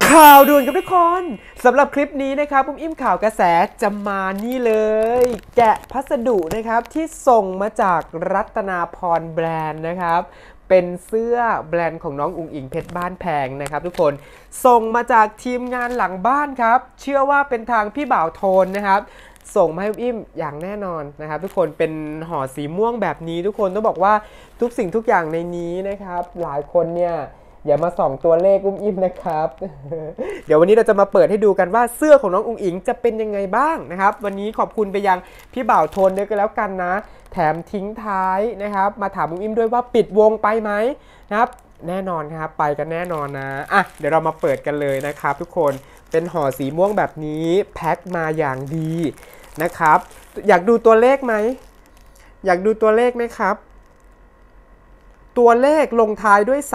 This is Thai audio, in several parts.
ข่าวด่วนกับทุกคนสำหรับคลิปนี้นะครับปุ้มอิ่มข่าวกระแสจะมานี่เลยแกะพัสดุนะครับที่ส่งมาจากรัตนาพรแบรนด์นะครับเป็นเสื้อแบรนด์ของน้องอุ๋งอิงเพชรบ้านแพงนะครับทุกคนส่งมาจากทีมงานหลังบ้านครับเชื่อว่าเป็นทางพี่บ่าวโทนนะครับส่งมาให้ปุ้มอิ่มอย่างแน่นอนนะครับทุกคนเป็นห่อสีม่วงแบบนี้ทุกคนต้องบอกว่าทุกสิ่งทุกอย่างในนี้นะครับหลายคนเนี่ยอย่ามาส่องตัวเลขอุ้มอิ่มนะครับ เดี๋ยววันนี้เราจะมาเปิดให้ดูกันว่าเสื้อของน้องอุ๋งอิงจะเป็นยังไงบ้างนะครับวันนี้ขอบคุณไปยังพี่บ่าวโทนด้วยกันแล้วกันนะแถมทิ้งท้ายนะครับมาถามอุ้มอิ่มด้วยว่าปิดวงไปไหมนะครับแน่นอนครับไปกันแน่นอนนะอ่ะเดี๋ยวเรามาเปิดกันเลยนะครับทุกคนเป็นห่อสีม่วงแบบนี้แพ็คมาอย่างดีนะครับอยากดูตัวเลขไหมอยากดูตัวเลขไหมครับตัวเลขลงท้ายด้วย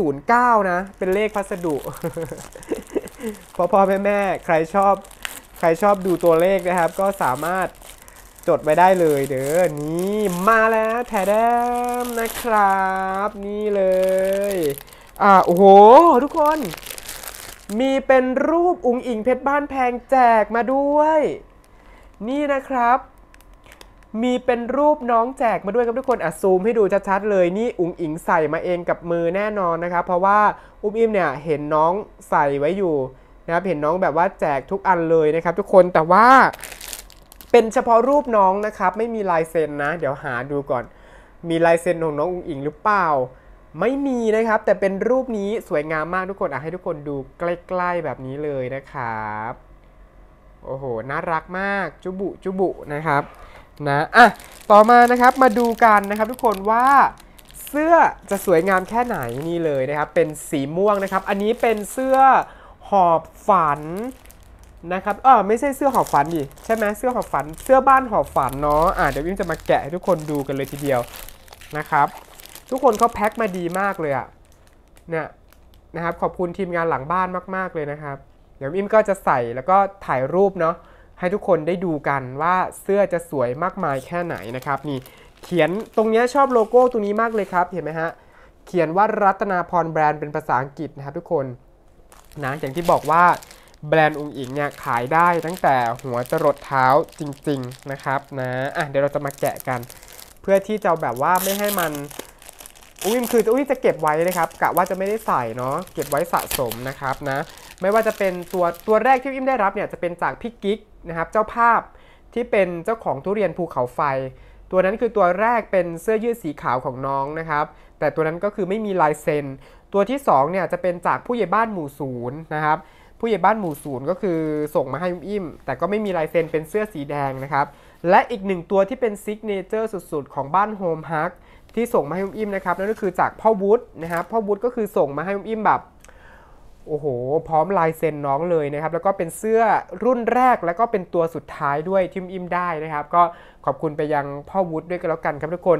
309นะเป็นเลขพัสดุ พ่อแม่ใครชอบดูตัวเลขนะครับก็สามารถจดไว้ได้เลยเด้อนี่มาแล้วแถดมนะครับนี่เลยโอ้โหทุกคนมีเป็นรูปอุ๋งอิงเพชรบ้านแพงแจกมาด้วยนี่นะครับมีเป็นรูปน้องแจกมาด้วยครับทุกคนซูมให้ดูชัดๆเลยนี่อุ๋งอิงใส่มาเองกับมือแน่นอนนะครับเพราะว่าอุ้มอิ่มเนี่ยเห็นน้องใส่ไว้อยู่นะครับเห็นน้องแบบว่าแจกทุกอันเลยนะครับทุกคนแต่ว่าเป็นเฉพาะรูปน้องนะครับไม่มีลายเซ็นนะเดี๋ยวหาดูก่อนมีลายเซ็นของน้องอุ๋งอิงหรือเปล่าไม่มีนะครับแต่เป็นรูปนี้สวยงามมากทุกคนให้ทุกคนดูใกล้ๆแบบนี้เลยนะครับโอ้โหน่ารักมากจุบุนะครับนะต่อมานะครับมาดูกันนะครับทุกคนว่าเสื้อจะสวยงามแค่ไหนนี่เลยนะครับเป็นสีม่วงนะครับอันนี้เป็นเสื้อหอบฝันนะครับไม่ใช่เสื้อหอบฝันดิใช่ไหมเสื้อหอบฝันเสื้อบ้านหอบฝันเนาะเดี๋ยววิ่งจะมาแกะให้ทุกคนดูกันเลยทีเดียวนะครับทุกคนเขาแพ็คมาดีมากเลยเนี่ยนะครับขอบคุณทีมงานหลังบ้านมากๆเลยนะครับเดี๋ยวอิ่มก็จะใส่แล้วก็ถ่ายรูปเนาะให้ทุกคนได้ดูกันว่าเสื้อจะสวยมากมายแค่ไหนนะครับนี่เขียนตรงนี้ชอบโลโก้ตรงนี้มากเลยครับเห็นไหมฮะเขียนว่ารัตนาพรแบรนด์เป็นภาษาอังกฤษนะครับทุกคนนะอย่างที่บอกว่าแบรนด์อุ๋งอิงเนี่ยขายได้ตั้งแต่หัวจรดเท้าจริงๆนะครับนะเดี๋ยวเราจะมาแกะกันเพื่อที่จะแบบว่าไม่ให้มันอุ้มจะเก็บไว้นะครับกะว่าจะไม่ได้ใส่เนาะเก็บไว้สะสมนะครับนะไม่ว่าจะเป็นตัวแรกที่อิ่มได้รับเนี่ยจะเป็นจากพี่กิ๊กนะครับเจ้าภาพที่เป็นเจ้าของทุเรียนภูเขาไฟตัวนั้นคือตัวแรกเป็นเสื้อยืดสีขาวของน้องนะครับแต่ตัวนั้นก็คือไม่มีลายเซ็นตัวที่2เนี่ยจะเป็นจากผู้ใหญ่บ้านหมู่ศูนย์นะครับผู้ใหญ่บ้านหมู่ศูนย์ก็คือส่งมาให้อิ่มแต่ก็ไม่มีลายเซ็นเป็นเสื้อสีแดงนะครับและอีก1ตัวที่เป็นซิกเนเจอร์สุดๆของบ้านโฮมฮักที่ส่งมาให้อิ่มนะครับนั่นก็คือจากพ่อวุฒินะครับพ่อวุฒิก็คือส่งมาให้อิ่มแบบโอ้โหพร้อมลายเซ็นน้องเลยนะครับแล้วก็เป็นเสื้อรุ่นแรกแล้วก็เป็นตัวสุดท้ายด้วยที่อิ่มได้นะครับก็ขอบคุณไปยังพ่อวุฒิด้วยกันแล้วกันครับทุกคน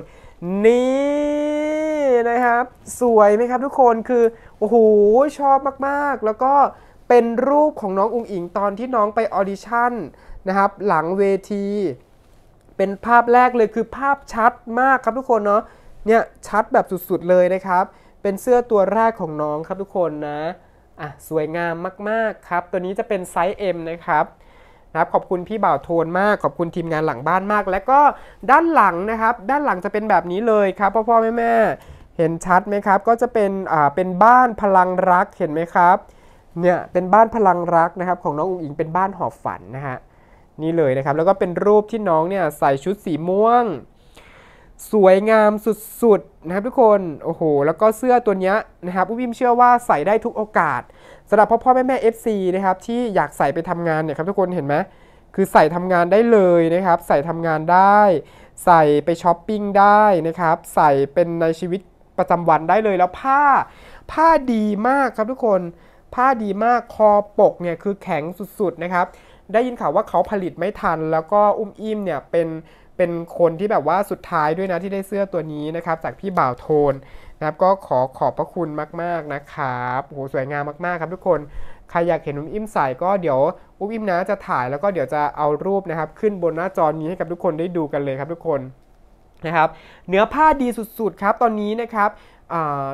นี่นะครับสวยไหมครับทุกคนคือโอ้โหชอบมากๆแล้วก็เป็นรูปของน้องอุ๋งอิงตอนที่น้องไปออดิชั่นนะครับหลังเวทีเป็นภาพแรกเลยคือภาพชัดมากครับทุกคนเนาะเนี่ยชัดแบบสุดๆเลยนะครับเป็นเสื้อตัวแรกของน้องครับทุกคนนะสวยงามมากๆครับตัวนี้จะเป็นไซส์ M นะครับขอบคุณพี่บ่าวโทนมากขอบคุณทีมงานหลังบ้านมากและก็ด้านหลังนะครับด้านหลังจะเป็นแบบนี้เลยครับพ่อแม่เห็นชัดไหมครับก็จะเป็นบ้านพลังรักเห็นไหมครับเนี่ยเป็นบ้านพลังรักนะครับของน้องอุ๋งอิงเป็นบ้านหอบฝันนะฮะนี่เลยนะครับแล้วก็เป็นรูปที่น้องเนี่ยใส่ชุดสีม่วงสวยงามสุดๆนะครับทุกคนโอ้โหแล้วก็เสื้อตัวนี้นะครับอุ้มเชื่อว่าใส่ได้ทุกโอกาสสำหรับพ่อแม่ FC นะครับที่อยากใส่ไปทำงานเนี่ยครับทุกคนเห็นไหมคือใส่ทำงานได้เลยนะครับใส่ทำงานได้ใส่ไปช้อปปิ้งได้นะครับใส่เป็นในชีวิตประจำวันได้เลยแล้วผ้าดีมากครับทุกคนผ้าดีมากคอปกเนี่ยคือแข็งสุดๆนะครับได้ยินข่าวว่าเขาผลิตไม่ทันแล้วก็อิ่มเนี่ยเป็นคนที่แบบว่าสุดท้ายด้วยนะที่ได้เสื้อตัวนี้นะครับจากพี่บ่าวโทนนะครับก็ขอบพระคุณมากๆนะครับโอ้โหสวยงามมากๆครับทุกคนใครอยากเห็นอิ่มใส่ก็เดี๋ยวอิ่มนะจะถ่ายแล้วก็เดี๋ยวจะเอารูปนะครับขึ้นบนหน้าจอนี้ให้กับทุกคนได้ดูกันเลยครับทุกคนนะครับเนื้อผ้าดีสุดๆครับตอนนี้นะครับ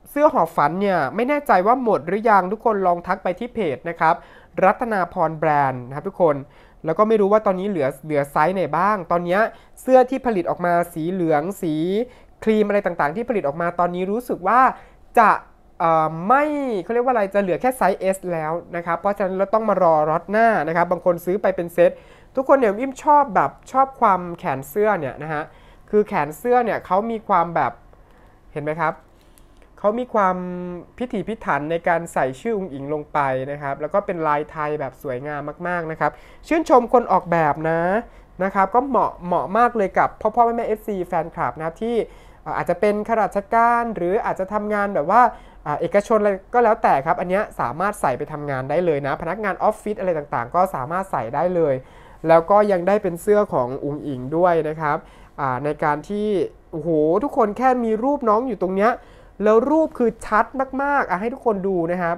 เสื้อหอบฝันเนี่ยไม่แน่ใจว่าหมดหรือยังทุกคนลองทักไปที่เพจนะครับรัตนาพรแบรนด์นะครับทุกคนแล้วก็ไม่รู้ว่าตอนนี้เหลือไซส์ไหนบ้างตอนนี้เสื้อที่ผลิตออกมาสีเหลืองสีครีมอะไรต่างๆที่ผลิตออกมาตอนนี้รู้สึกว่าจะไม่เขาเรียกว่าอะไรจะเหลือแค่ไซส์ S แล้วนะครับเพราะฉะนั้นเราต้องมารอล็อตหน้านะครับบางคนซื้อไปเป็นเซตทุกคนเนี่ยอิ่มชอบความแขนเสื้อเนี่ยนะฮะคือแขนเสื้อเนี่ยเขามีความแบบเห็นไหมครับเขามีความพิถีพิถันในการใส่ชื่ออุ๋งอิงลงไปนะครับแล้วก็เป็นลายไทยแบบสวยงามมากๆนะครับชื่นชมคนออกแบบนะครับก็เหมาะมากเลยกับพ่อแม่ FC แฟนคลับนะครับที่อาจจะเป็นข้าราชการหรืออาจจะทำงานแบบว่าเอกชนอะไรก็แล้วแต่ครับอันนี้สามารถใส่ไปทำงานได้เลยนะพนักงานออฟฟิศอะไรต่างๆก็สามารถใส่ได้เลยแล้วก็ยังได้เป็นเสื้อของอุ๋งอิงด้วยนะครับในการที่โอ้โหทุกคนแค่มีรูปน้องอยู่ตรงเนี้ยแล้วรูปคือชัดมากๆให้ทุกคนดูนะครับ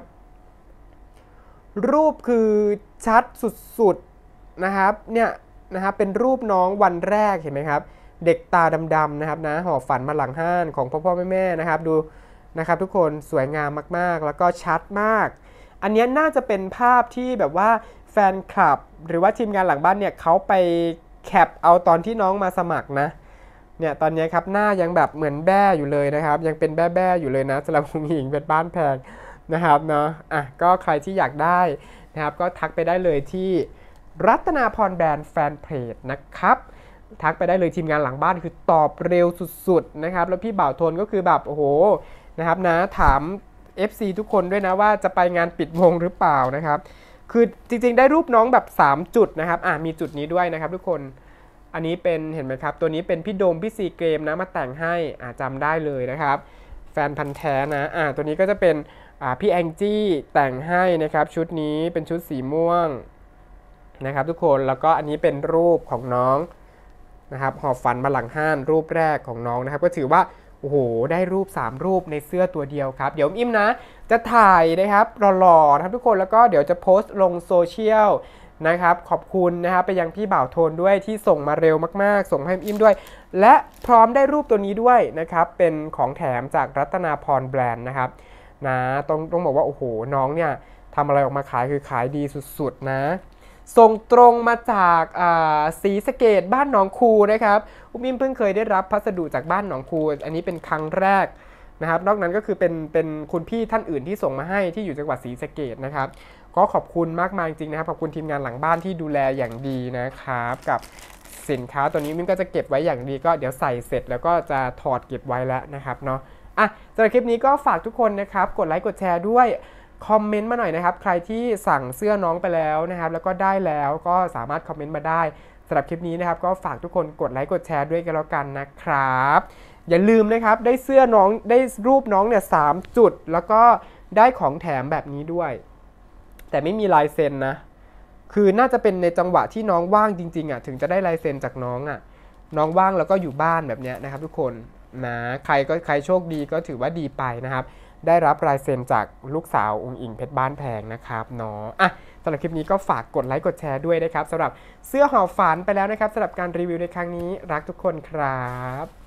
รูปคือชัดสุดๆนะครับเนี่ยนะครับเป็นรูปน้องวันแรกเห็นไหมครับเด็กตาดำๆนะครับนะหอบฝันมาหลังห้านของพ่อแม่นะครับดูนะครับทุกคนสวยงามมากๆแล้วก็ชัดมากอันนี้น่าจะเป็นภาพที่แบบว่าแฟนคลับหรือว่าทีมงานหลังบ้านเนี่ยเขาไปแคปเอาตอนที่น้องมาสมัครนะเนี่ยตอนนี้ครับหน้ายังแบบเหมือนแบ้อยู่เลยนะครับยังเป็นแบ้อยู่เลยนะสำหรับผู้หญิงเป็นบ้านแพงนะครับเนาะก็ใครที่อยากได้นะครับก็ทักไปได้เลยที่รัตนาพรแบรนด์แฟนเพจนะครับทักไปได้เลยทีมงานหลังบ้านคือตอบเร็วสุดๆนะครับแล้วพี่บ่าวทนก็คือแบบโอ้โหนะครับนะถาม FC ทุกคนด้วยนะว่าจะไปงานปิดวงหรือเปล่านะครับคือจริงๆได้รูปน้องแบบ3จุดนะครับมีจุดนี้ด้วยนะครับทุกคนอันนี้เป็นเห็นไหมครับตัวนี้เป็นพี่โดมพี่ซีเกมนะมาแต่งให้จำได้เลยนะครับแฟนพันธ์แท้นะตัวนี้ก็จะเป็นพี่แองจี้แต่งให้นะครับชุดนี้เป็นชุดสีม่วงนะครับทุกคนแล้วก็อันนี้เป็นรูปของน้องนะครับหอบฝันมาหลังห้านรูปแรกของน้องนะครับก็ถือว่าโอ้โหได้รูป3รูปในเสื้อตัวเดียวครับเดี๋ยวอิ่มนะจะถ่ายนะครับหล่อๆนะครับทุกคนแล้วก็เดี๋ยวจะโพสต์ลงโซเชียลนะครับขอบคุณนะครับไปยังพี่บ่าวโทนด้วยที่ส่งมาเร็วมากๆส่งให้อิ่มด้วยและพร้อมได้รูปตัวนี้ด้วยนะครับเป็นของแถมจากรัตนาพรแบรนด์นะครับนะต้องบอกว่าโอ้โหน้องเนี่ยทำอะไรออกมาขายคือขายดีสุดๆนะส่งตรงมาจากศรีสะเกษบ้านหนองคูนะครับอิ่มเพิ่งเคยได้รับพัสดุจากบ้านหนองคูอันนี้เป็นครั้งแรกนะครับนอกนั้นก็คือเป็นคุณพี่ท่านอื่นที่ส่งมาให้ที่อยู่จังหวัดศรีสะเกษนะครับก็ขอบคุณมากมายจริงนะครับขอบคุณทีมงานหลังบ้านที่ดูแลอย่างดีนะครับกับสินค้าตัวนี้มิ่งก็จะเก็บไว้อย่างดีก็เดี๋ยวใส่เสร็จแล้วก็จะถอดเก็บไว้แล้วนะครับเนาะสำหรับคลิปนี้ก็ฝากทุกคนนะครับกดไลค์กดแชร์ด้วยคอมเมนต์มาหน่อยนะครับใครที่สั่งเสื้อน้องไปแล้วนะครับแล้วก็ได้แล้วก็สามารถคอมเมนต์มาได้สำหรับคลิปนี้นะครับก็ฝากทุกคนกดไลค์กดแชร์ด้วยกันแล้วกันนะครับอย่าลืมนะครับได้เสื้อน้องได้รูปน้องเนี่ย3จุดแล้วก็ได้ของแถมแบบนี้ด้วยแต่ไม่มีลายเซ็นนะคือน่าจะเป็นในจังหวะที่น้องว่างจริงๆถึงจะได้ลายเซ็นจากน้องน้องว่างแล้วก็อยู่บ้านแบบนี้นะครับทุกคนนะใครโชคดีก็ถือว่าดีไปนะครับได้รับลายเซ็นจากลูกสาวอุ๋งอิงเพชรบ้านแพงนะครับเนาะสำหรับคลิปนี้ก็ฝากกดไลค์กดแชร์ด้วยนะครับสำหรับเสื้อหอบฝันไปแล้วนะครับสำหรับการรีวิวในครั้งนี้รักทุกคนครับ